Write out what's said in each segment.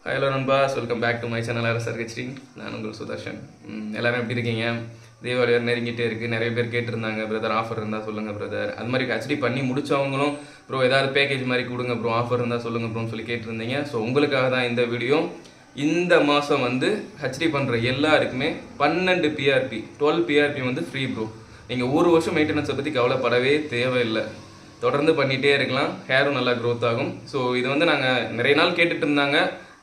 Hello Nambas, welcome back to my channel RSR Kitchen. நான் உங்கள் சுதர்ஷன். எல்லாரும் எப்படி இருக்கீங்க? தீபாவளி நெருங்கிட்டே இருக்கு. நிறைய பேர் கேட்டிருந்தாங்க பிரதர் ஆஃபர் இருந்தா சொல்லுங்க பிரதர். அது மாதிரி ஹெச்டி பண்ணி முடிச்சவங்களும் ப்ரோ ஏதாவது பேக்கேஜ் மாதிரி கொடுங்க ப்ரோ ஆஃபர் இருந்தா சொல்லுங்க ப்ரோன்னு சொல்லி கேட்டிருந்தீங்க. ஸோ உங்களுக்காக தான் இந்த வீடியோ. இந்த மாதம் வந்து ஹெச்டி பண்ணுற எல்லாருக்குமே 12 PRP 12 PRP வந்து ஃப்ரீ ப்ரோ. நீங்கள் ஒரு வருஷம் மெயின்டெனன்ஸை பற்றி கவலைப்படவே தேவையில்லை. தொடர்ந்து பண்ணிகிட்டே இருக்கலாம், ஹேரும் நல்லா க்ரோத் ஆகும். ஸோ இது வந்து நாங்கள் நிறைய நாள் கேட்டுட்டு இருந்தாங்க,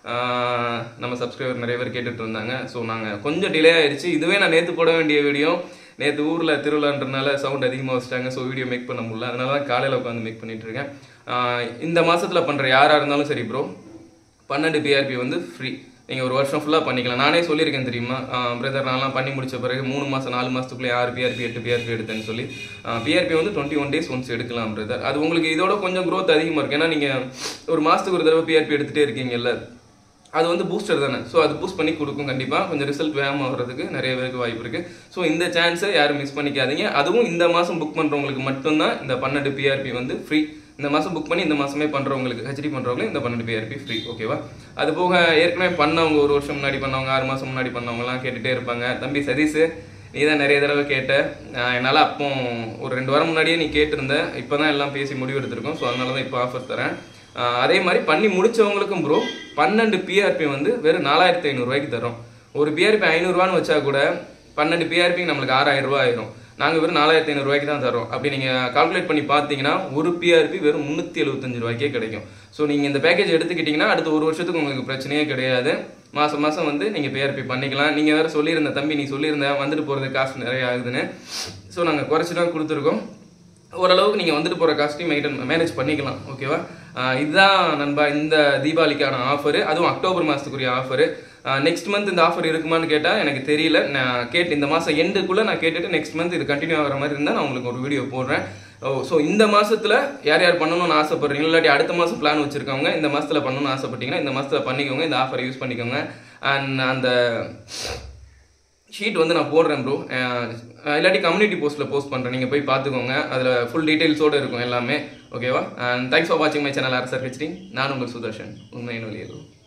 நம்ம சப்ஸ்கிரைபர் நிறைய பேர் கேட்டுட்டு இருந்தாங்க. ஸோ நாங்கள் கொஞ்சம் டிலே ஆயிடுச்சு. இதுவே நான் நேற்று போட வேண்டிய வீடியோ, நேற்று ஊரில் திருவிழான்றனால சவுண்ட் அதிகமாக வச்சுட்டாங்க. ஸோ வீடியோ மேக் பண்ண முடியல, அதனால தான் காலையில் உட்காந்து மேக் பண்ணிட்டு இருக்கேன். இந்த மாதத்தில் பண்ணுற யாராக இருந்தாலும் சரி ப்ரோ, 12 PRP வந்து ஃப்ரீ. நீங்கள் ஒரு வருஷம் ஃபுல்லாக பண்ணிக்கலாம். நானே சொல்லியிருக்கேன் தெரியுமா பிரதர், நான்லாம் பண்ணி முடிச்ச பிறகு 3 மாதம் 4 மாதத்துக்குள்ளே 6 PRP 8 PRP எடுத்தேன்னு சொல்லி. PRP வந்து 21 days ஒன்ஸ் எடுக்கலாம் பிரதர். அது உங்களுக்கு இதோட கொஞ்சம் க்ரோத் அதிகமாக இருக்குது. ஏன்னா நீங்கள் ஒரு மாதத்துக்கு ஒரு தடவை PRP எடுத்துகிட்டே இருக்கீங்கல்ல, அது வந்து பூஸ்டர் தானே. ஸோ அது பூஸ்ட் பண்ணி கொடுக்கும். கண்டிப்பாக கொஞ்சம் ரிசல்ட் வேகமாக வர்றதுக்கு நிறைய பேருக்கு வாய்ப்பு இருக்குது. ஸோ இந்த சான்ஸை யாரும் மிஸ் பண்ணிக்காதீங்க. அதுவும் இந்த மாதம் புக் பண்ணுறவங்களுக்கு மட்டும்தான் இந்த 12 PRP வந்து ஃப்ரீ. இந்த மாதம் புக் பண்ணி இந்த மாதமே பண்ணுறவங்களுக்கு, ஹெச்டி பண்ணுறவங்களுக்கு இந்த 12 PRP ஃப்ரீ. ஓகேவா? அது போக ஏற்கனவே பண்ணவங்க, ஒரு வருஷம் முன்னாடி பண்ணவங்க, 6 மாதம் முன்னாடி பண்ணவங்கலாம் கேட்டுகிட்டே இருப்பாங்க, தம்பி சதீஷ் நீ தான் நிறைய தடவை கேட்ட, என்னால் அப்போ ஒரு 2 வாரம் முன்னாடியே நீ கேட்டிருந்த, இப்போ தான் எல்லாம் பேசி முடிவு எடுத்திருக்கோம். ஸோ அதனால தான் இப்போ ஆஃபர் தரேன். அதே மாதிரி பண்ணி முடிச்சவங்களுக்கும் ப்ரோ 12 PRP வந்து வெறும் 4500 ரூபாய்க்கு தரோம். ஒரு PRP 500 ரூபான்னு வச்சா கூட 12 PRP நம்மளுக்கு 6000 ரூபாய் ஆயிரும். நாங்கள் வெறும் 4500 ரூபாய்க்கு தான் தரோம். அப்படி நீங்கள் கால்குலேட் பண்ணி பார்த்தீங்கன்னா ஒரு PRP வெறும் 375 ரூபாய்க்கே கிடைக்கும். ஸோ நீங்கள் இந்த பேக்கேஜ் எடுத்துக்கிட்டிங்கன்னா அடுத்த ஒரு வருஷத்துக்கு உங்களுக்கு பிரச்சனையே கிடையாது. மாதம் மாதம் வந்து நீங்கள் PRP பண்ணிக்கலாம். நீங்கள் வேறு சொல்லியிருந்த, தம்பி நீ சொல்லியிருந்த வந்துட்டு போகிறது காஸ்ட் நிறைய ஆகுதுன்னு. ஸோ நாங்கள் குறைச்சி தான் கொடுத்துருக்கோம். ஓரளவுக்கு நீங்கள் வந்துட்டு போகிற காஸ்ட்டையும் மேனேஜ் பண்ணிக்கலாம். ஓகேவா? இதுதான் நண்பா இந்த தீபாவளிக்கான ஆஃபரு, அதுவும் அக்டோபர் மாதத்துக்குரிய ஆஃபரு. நெக்ஸ்ட் மந்த் இந்த ஆஃபர் இருக்குமான்னு கேட்டால் எனக்கு தெரியல. நான் இந்த மாதம் எண்டுக்குள்ளே நான் கேட்டுட்டு நெக்ஸ்ட் மந்த் இது கண்டினியூ ஆகிற மாதிரி இருந்தால் நான் உங்களுக்கு ஒரு வீடியோ போடுறேன். ஸோ இந்த மாதத்தில் யார் யார் பண்ணணும்னு ஆசைப்படுறீங்களோ, இல்லாட்டி அடுத்த மாதம் பிளான் வச்சுருக்கவங்க இந்த மாதத்தில் பண்ணணும்னு ஆசைப்பட்டீங்கன்னா இந்த மாதத்தில் பண்ணிக்கோங்க, இந்த ஆஃபரை யூஸ் பண்ணிக்கோங்க. அண்ட் அந்த ஷீட் வந்து நான் போடுறேன் ப்ரோ, இல்லாட்டி கம்யூனிட்டி போஸ்ட்டில் போஸ்ட் பண்ணுறேன், நீங்கள் போய் பார்த்துக்கோங்க. அதில் ஃபுல் டீட்டெயில்ஸோடு இருக்கும் எல்லாமே. ஓகேவா? அண்ட் தேங்க்ஸ் ஃபார் வாட்சிங் மை சேனல் RSR Kitchen. நான் உங்கள் சுதர்ஷன், உண்மையின் வழியில்.